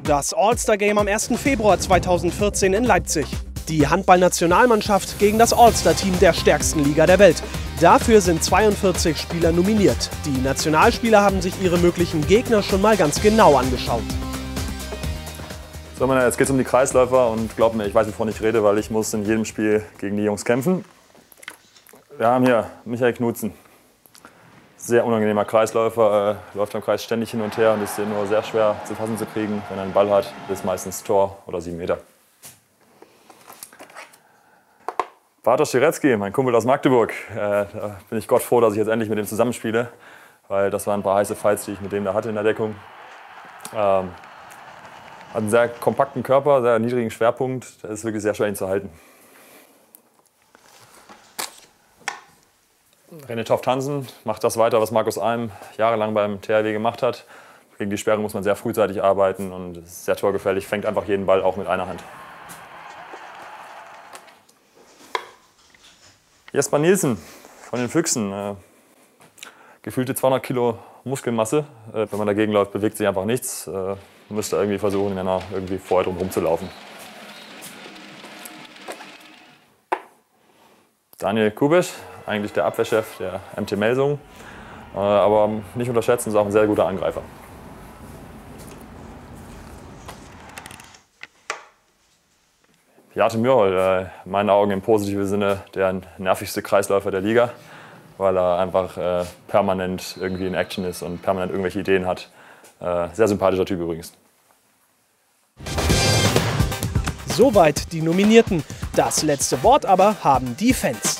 Das All-Star-Game am 1. Februar 2014 in Leipzig. Die Handballnationalmannschaft gegen das All-Star-Team der stärksten Liga der Welt. Dafür sind 42 Spieler nominiert. Die Nationalspieler haben sich ihre möglichen Gegner schon mal ganz genau angeschaut. So, jetzt geht es um die Kreisläufer und glaubt mir, ich weiß, wovon ich rede, weil ich muss in jedem Spiel gegen die Jungs kämpfen. Wir haben hier Michael Knutzen. Sehr unangenehmer Kreisläufer, läuft am Kreis ständig hin und her und ist nur sehr schwer zu fassen zu kriegen. Wenn er einen Ball hat, ist meistens Tor oder 7 Meter. Bartosz Schirecki, mein Kumpel aus Magdeburg. Da bin ich Gott froh, dass ich jetzt endlich mit ihm zusammenspiele, weil das waren ein paar heiße Fights, die ich mit dem da hatte in der Deckung. Hat einen sehr kompakten Körper, sehr niedrigen Schwerpunkt. Das ist wirklich sehr schwer, ihn zu halten. René Toft-Hansen macht das weiter, was Markus Alm jahrelang beim THW gemacht hat. Gegen die Sperre muss man sehr frühzeitig arbeiten und ist sehr torgefährlich, fängt einfach jeden Ball auch mit einer Hand. Jesper Nielsen von den Füchsen. Gefühlte 200 Kilo Muskelmasse. Wenn man dagegen läuft, bewegt sich einfach nichts. Man müsste irgendwie versuchen, irgendwie vorher drum rumzulaufen. Daniel Kubisch, eigentlich der Abwehrchef der MT Melsungen, aber nicht unterschätzen, ist auch ein sehr guter Angreifer. Jarte Mürhol, in meinen Augen im positiven Sinne der nervigste Kreisläufer der Liga, weil er einfach permanent irgendwie in Action ist und permanent irgendwelche Ideen hat. Sehr sympathischer Typ übrigens. Soweit die Nominierten. Das letzte Wort aber haben die Fans.